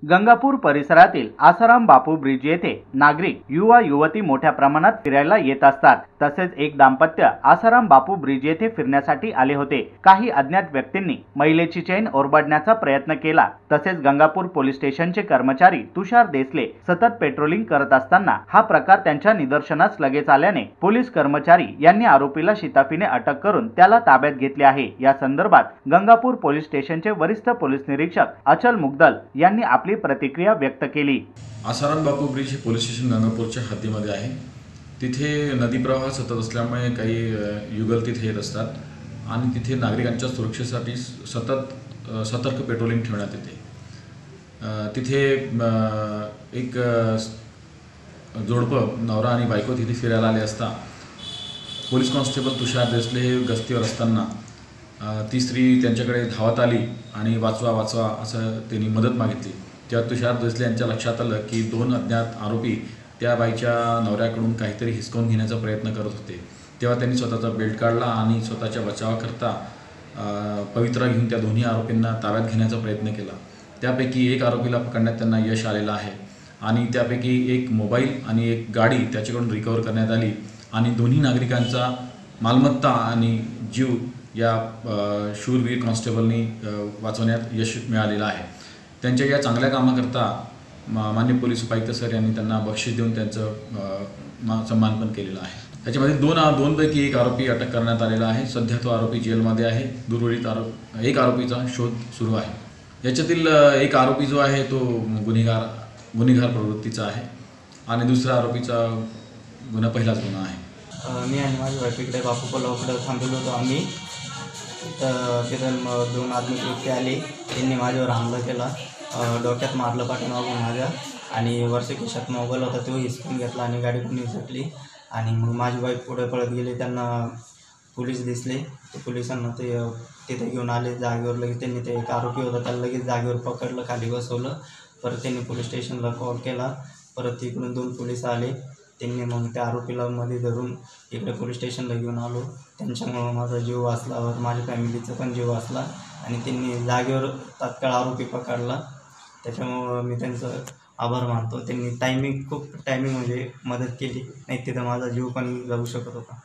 गंगापूर परिसरातील आसाराम बापू ब्रिज येथे नागरिक युवा युवती मोठ्या प्रमाणात फिरायला येत असतात। तसेच एक दाम्पत्य आसाराम बापू ब्रिज येथे फिरण्यासाठी आले होते। काही अज्ञात व्यक्तींनी महिलेची चेन ओरबाडण्याचा प्रयत्न केला। तसेच गंगापूर पोलीस स्टेशनचे कर्मचारी तुषार देसले सतत पेट्रोलिंग करत असताना हा प्रकार त्यांच्या निदर्शनास लगेच आल्याने पोलीस कर्मचारी यांनी आरोपीला शिताफीने अटक करून त्याला ताब्यात घेतले आहे। या संदर्भात गंगापूर पोलीस स्टेशनचे वरिष्ठ पोलीस निरीक्षक अचल मुगदल यांनी आपली प्रतिक्रिया व्यक्त केली। आसाराम बापू ब्रिज हे पोलीस स्टेशन गंगापूरच्या हद्दीमध्ये आहे। तिथे नदी प्रवाह सतत असल्यामुळे काही युगल तिथे येत असतात आणि तिथे नागरिकांच्या सुरक्षेसाठी सतत सतर्क पेट्रोलिंग ठेवण्यात येते। तिथे एक जोडपं नवरा आणि बायको तिथे फिरायला आले असता पोलीस कॉन्स्टेबल तुषार देसले हे गस्तीवर असताना ती स्त्री त्यांच्याकडे धावत आली आणि वाचवा वाचवा असं त्यांनी मदत मागितली। तेव्हा तुषार देसले यांच्या लक्षात आलं की दोन अज्ञात आरोपी त्या बाईच्या नवऱ्याकडून काहीतरी हिसकावून घेण्याचा प्रयत्न करत होते। तेव्हा त्यांनी स्वतःचा बेल्ट काढला आणि स्वतःच्या बचावाकरता पवित्रा घेऊन त्या दोन्ही आरोपींना ताब्यात घेण्याचा प्रयत्न केला। त्यापैकी एक आरोपीला पकडण्यात त्यांना यश आलेलं आहे आणि त्यापैकी एक मोबाईल आणि एक गाडी त्याच्याकडून रिकवर करण्यात आली आणि दोन्ही नागरिकांचा मालमत्ता आणि जीव या शूरवीर कॉन्स्टेबलनी वाचवण्यात यश मिळालेलं आहे। त्यांच्या या चांगल्या कामाकरता मान्य पोलीस उपायुक्त सर यांनी त्यांना बक्षीस देऊन त्यांचं सन्मान पण केलेला आहे। त्याच्यामध्ये दोनपैकी एक आरोपी अटक करण्यात आलेला आहे। सध्या तो आरोपी जेलमध्ये आहे। उर्वरित एक आरोपीचा शोध सुरू आहे। याच्यातील एक आरोपी जो आहे तो गुन्हेगार प्रवृत्तीचा आहे आणि दुसरा आरोपीचा पहिलाच गुन्हा आहे। मी आणि माझी वाईफ इकडे बापू पुलाकडे थांबलेलो होतो आम्ही। तर तिथे दोन आदमी व्यक्ती आले, त्यांनी माझ्यावर हमला केला। डोक्यात मारलं पाठीमागून माझ्या आणि वरच्या खिशात मोबाईल होता तो हिसकून घेतला आणि गाडी पण हिसकली आणि मग माझी वाईफ पुढे पळत गेली। त्यांना पोलीस दिसले, ते पोलिसांना तिथे घेऊन आले जागेवर। लगेच त्यांनी ते एक आरोपी होता त्याला लगेच जागेवर पकडलं, खाली बसवलं। परत त्यांनी पोलीस स्टेशनला कॉल केला। परत तिकडून दोन पोलीस आले, त्यांनी मग त्या आरोपीला मध्ये धरून इकडे पोलीस स्टेशनला घेऊन आलो। त्यांच्यामुळं माझा जीव वाचला, माझ्या फॅमिलीचा पण जीव वाचला आणि त्यांनी जागेवर तात्काळ आरोपी पकडला। त्याच्यामुळं मी त्यांचं आभार मानतो। त्यांनी खूप टायमिंग म्हणजे मदत केली, नाही तिथं माझा जीव पण जाऊ शकत होता।